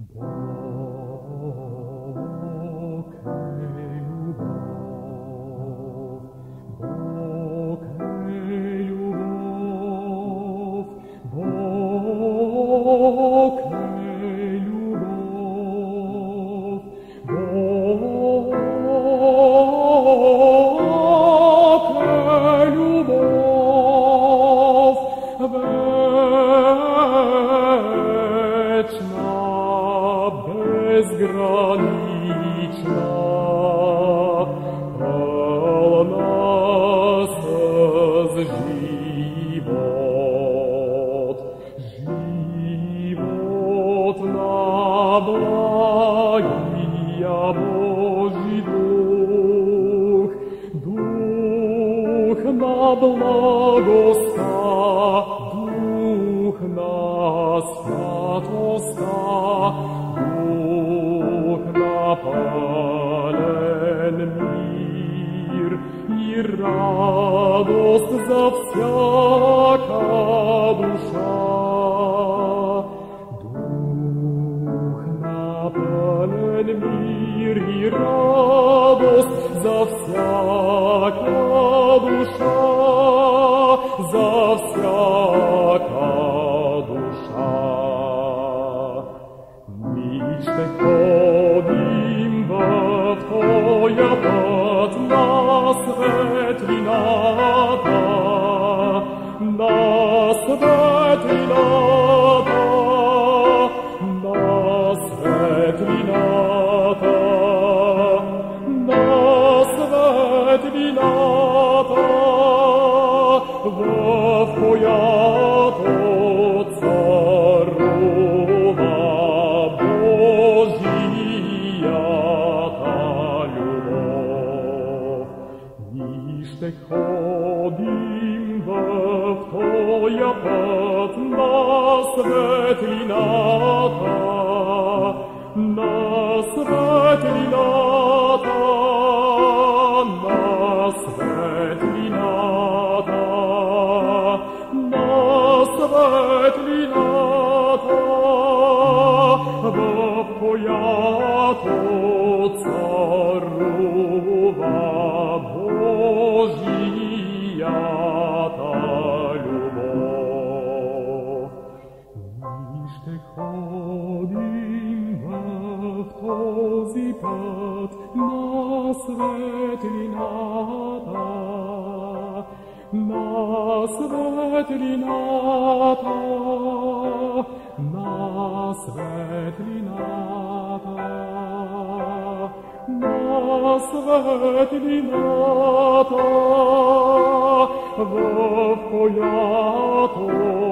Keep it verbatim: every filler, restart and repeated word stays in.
Бог е любов, Бог е любов, Бог е любов, Бог е любов, вечна, безгранична, пълна с живот, живот на благия Божий дух, дух на благостта, дух на святостта, дух на пълен мир и радост за всяка душа. Дух на пълен мир и радост за всяка душа, за всяка душа. Ние ще ходим в Твоя път на светлината, на светлината, на светлината, на светлината, в която царува Божията любов. Ние ще ходим в Твоя път на светлината, на светлината, на светлината, на светлината, в която царува Божията любов. Ние ще ходим в този път на светлината, на светлината, на светлината, на светлината, в която